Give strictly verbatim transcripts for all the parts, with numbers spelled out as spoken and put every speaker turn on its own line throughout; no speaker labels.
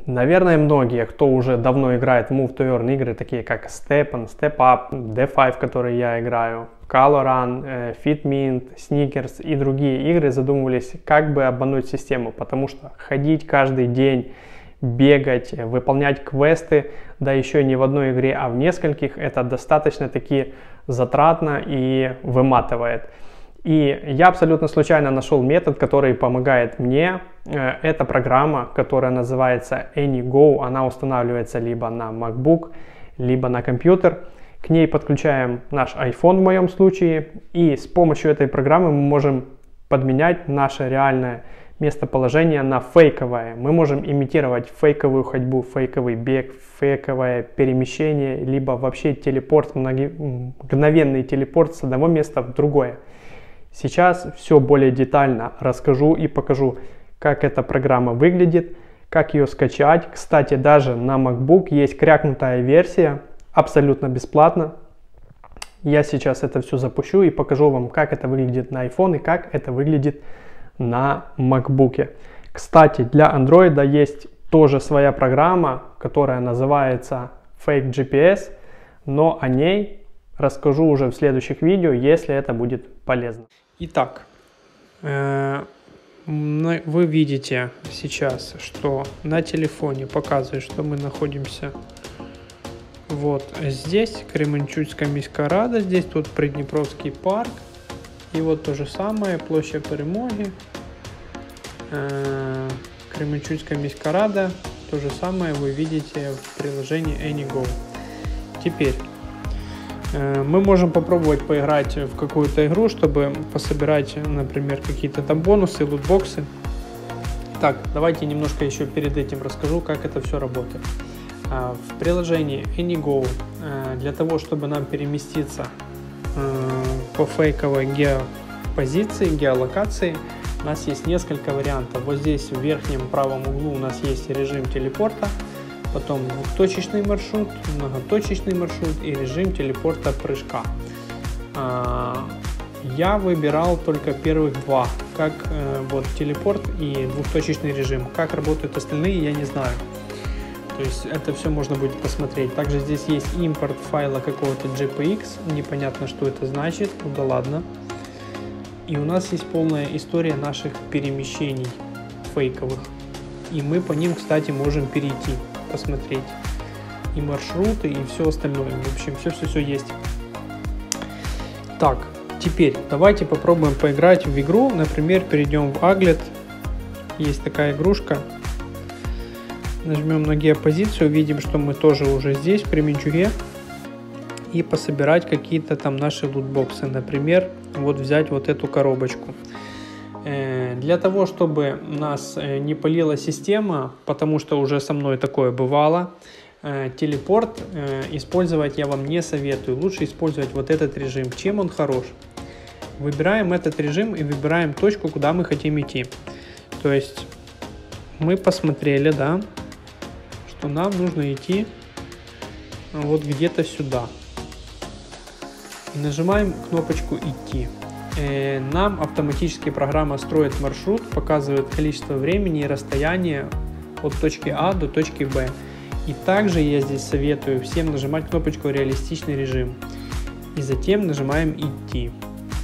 Наверное, многие, кто уже давно играет в Move to Earn игры, такие как Steppen, Step Up, ди файв, в которые я играю, Caloran, Fitmint, Sneakers и другие игры, задумывались, как бы обмануть систему, потому что ходить каждый день, бегать, выполнять квесты, да еще не в одной игре, а в нескольких, это достаточно-таки затратно и выматывает. И я абсолютно случайно нашел метод, который помогает мне. Это программа, которая называется AnyGo. Она устанавливается либо на MacBook, либо на компьютер. К ней подключаем наш iPhone в моем случае. И с помощью этой программы мы можем подменять наше реальное местоположение на фейковое. Мы можем имитировать фейковую ходьбу, фейковый бег, фейковое перемещение, либо вообще телепорт, мгновенный телепорт с одного места в другое. Сейчас все более детально расскажу и покажу, как эта программа выглядит, как ее скачать. Кстати, даже на MacBook есть крякнутая версия, абсолютно бесплатно. Я сейчас это все запущу и покажу вам, как это выглядит на iPhone и как это выглядит на MacBook. Кстати, для Android есть тоже своя программа, которая называется Fake джи пи эс, но о ней расскажу уже в следующих видео, если это будет полезно. Итак, э, вы видите сейчас, что на телефоне показывает, что мы находимся вот здесь, Кременчуцька міська рада, здесь тут Приднепровский парк, и вот то же самое, площадь Перемоги, э, Кременчуцька міська рада, то же самое вы видите в приложении AnyGo. Теперь мы можем попробовать поиграть в какую-то игру, чтобы пособирать, например, какие-то там бонусы, лутбоксы. Так, давайте немножко еще перед этим расскажу, как это все работает. В приложении AnyGo для того, чтобы нам переместиться по фейковой геопозиции, геолокации, у нас есть несколько вариантов. Вот здесь в верхнем правом углу у нас есть режим телепорта, потом двухточечный маршрут, многоточечный маршрут и режим телепорта прыжка. Я выбирал только первых два, как вот телепорт и двухточечный режим. Как работают остальные, я не знаю. То есть это все можно будет посмотреть. Также здесь есть импорт файла какого-то джей пи икс, непонятно, что это значит, ну да ладно. И у нас есть полная история наших перемещений фейковых. И мы по ним, кстати, можем перейти, посмотреть и маршруты, и все остальное. В общем, все-все-все есть. Так, теперь давайте попробуем поиграть в игру. Например, перейдем в Aglet. Есть такая игрушка. Нажмем на геопозицию, видим, что мы тоже уже здесь, в Кременчуге. И пособирать какие-то там наши лутбоксы. Например, вот взять вот эту коробочку. Для того, чтобы нас не палила система, потому что уже со мной такое бывало, телепорт использовать я вам не советую. Лучше использовать вот этот режим. Чем он хорош? Выбираем этот режим и выбираем точку, куда мы хотим идти. То есть мы посмотрели, да, что нам нужно идти вот где-то сюда. Нажимаем кнопочку «Идти». Нам автоматически программа строит маршрут, показывает количество времени и расстояние от точки А до точки Б. И также я здесь советую всем нажимать кнопочку «Реалистичный режим». И затем нажимаем «Идти».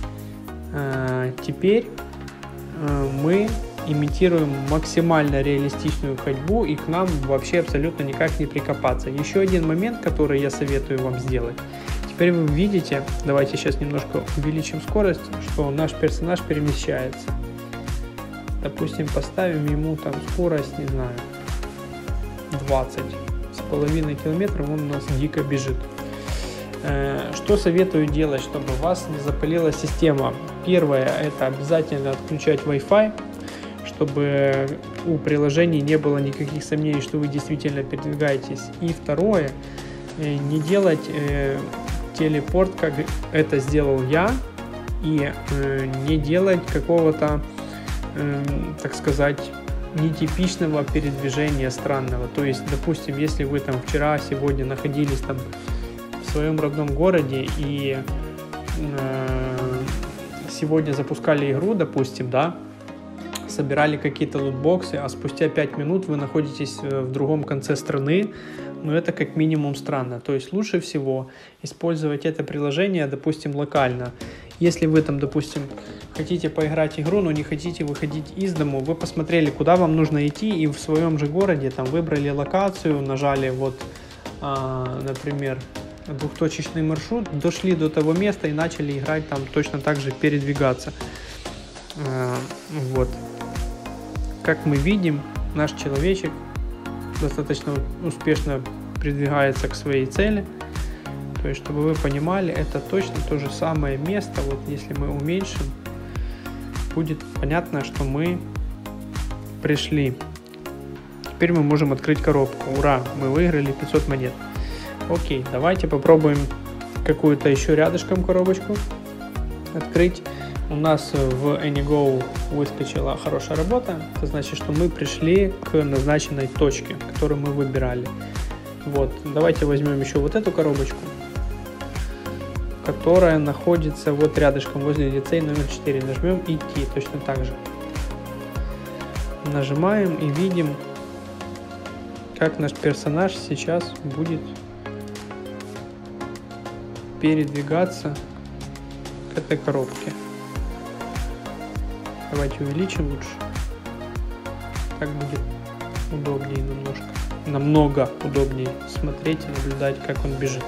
Теперь мы имитируем максимально реалистичную ходьбу, и к нам вообще абсолютно никак не прикопаться. Еще один момент, который я советую вам сделать. Теперь вы видите, давайте сейчас немножко увеличим скорость, что наш персонаж перемещается. Допустим, поставим ему там скорость, не знаю, двадцать с половиной километров, он у нас дико бежит. Что советую делать, чтобы вас не запалила система? Первое, это обязательно отключать Wi-Fi, чтобы у приложений не было никаких сомнений, что вы действительно передвигаетесь. И второе, не делать э, телепорт, как это сделал я, и э, не делать какого-то, э, так сказать, нетипичного передвижения странного. То есть, допустим, если вы там вчера, сегодня находились там в своем родном городе и э, сегодня запускали игру, допустим, да, собирали какие-то лутбоксы, а спустя пять минут вы находитесь в другом конце страны, но это как минимум странно. То есть лучше всего использовать это приложение, допустим, локально. Если вы там, допустим, хотите поиграть игру, но не хотите выходить из дому, вы посмотрели, куда вам нужно идти, и в своем же городе там выбрали локацию, нажали вот, а, например, двухточечный маршрут, дошли до того места и начали играть там, точно так же передвигаться. А, вот. Как мы видим, наш человечек достаточно успешно передвигается к своей цели. То есть, чтобы вы понимали, это точно то же самое место. Вот если мы уменьшим, будет понятно, что мы пришли. Теперь мы можем открыть коробку. Ура, мы выиграли пятьсот монет. Окей, давайте попробуем какую-то еще рядышком коробочку открыть. У нас в AnyGo выскочила хорошая работа. Это значит, что мы пришли к назначенной точке, которую мы выбирали. Вот, давайте возьмем еще вот эту коробочку, которая находится вот рядышком возле лицей номер четыре. Нажмем идти, точно так же. Нажимаем и видим, как наш персонаж сейчас будет передвигаться к этой коробке. Давайте увеличим лучше. Так будет удобнее немножко. Намного удобнее смотреть и наблюдать, как он бежит.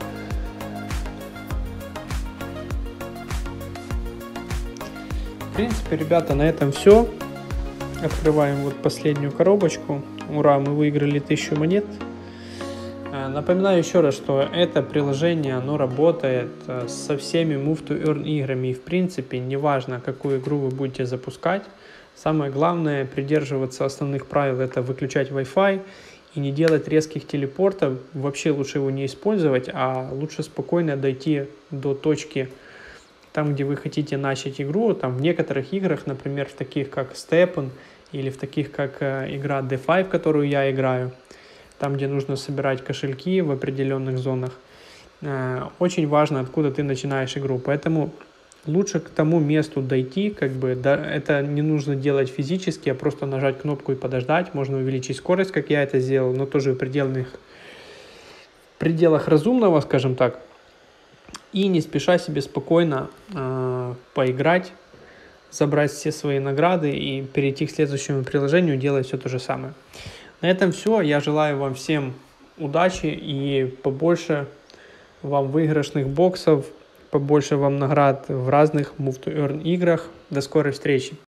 В принципе, ребята, на этом все. Открываем вот последнюю коробочку. Ура, мы выиграли тысячу монет. Напоминаю еще раз, что это приложение, оно работает со всеми Move to Earn играми. И в принципе, неважно, какую игру вы будете запускать. Самое главное придерживаться основных правил. Это выключать Wi-Fi и не делать резких телепортов. Вообще лучше его не использовать, а лучше спокойно дойти до точки, там, где вы хотите начать игру. Там в некоторых играх, например, в таких как Steppen или в таких как э, игра ди файв, которую я играю, там, где нужно собирать кошельки в определенных зонах, э, очень важно, откуда ты начинаешь игру. Поэтому лучше к тому месту дойти, как бы, да, это не нужно делать физически, а просто нажать кнопку и подождать. Можно увеличить скорость, как я это сделал, но тоже в пределах, в пределах разумного, скажем так. И не спеша себе спокойно э, поиграть, забрать все свои награды и перейти к следующему приложению, делать все то же самое. На этом все. Я желаю вам всем удачи и побольше вам выигрышных боксов, побольше вам наград в разных Move to Earn играх. До скорой встречи!